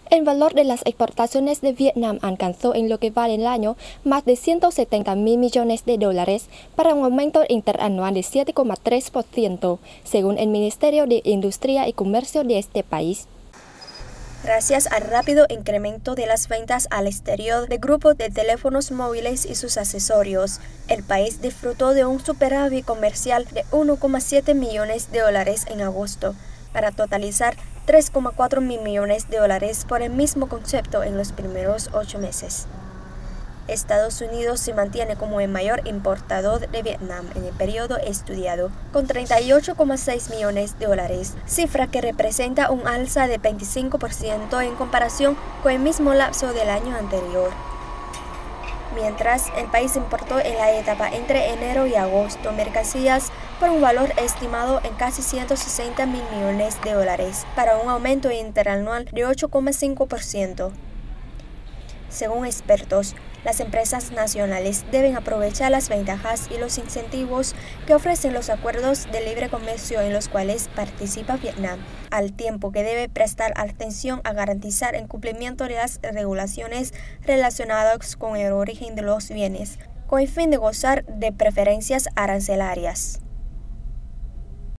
El valor de las exportaciones de Vietnam alcanzó en lo que va del año más de 170.000 millones de dólares para un aumento interanual de 7,3%, según el Ministerio de Industria y Comercio de este país. Gracias al rápido incremento de las ventas al exterior de grupos de teléfonos móviles y sus accesorios, el país disfrutó de un superávit comercial de 1,7 millones de dólares en agosto, para totalizar 3,4 mil millones de dólares por el mismo concepto en los primeros 8 meses. Estados Unidos se mantiene como el mayor importador de Vietnam en el periodo estudiado, con 38,6 millones de dólares, cifra que representa un alza de 25% en comparación con el mismo lapso del año anterior. Mientras, el país importó en la etapa entre enero y agosto mercancías por un valor estimado en casi 160 mil millones de dólares, para un aumento interanual de 8,5%. Según expertos, las empresas nacionales deben aprovechar las ventajas y los incentivos que ofrecen los acuerdos de libre comercio en los cuales participa Vietnam, al tiempo que debe prestar atención a garantizar el cumplimiento de las regulaciones relacionadas con el origen de los bienes, con el fin de gozar de preferencias arancelarias.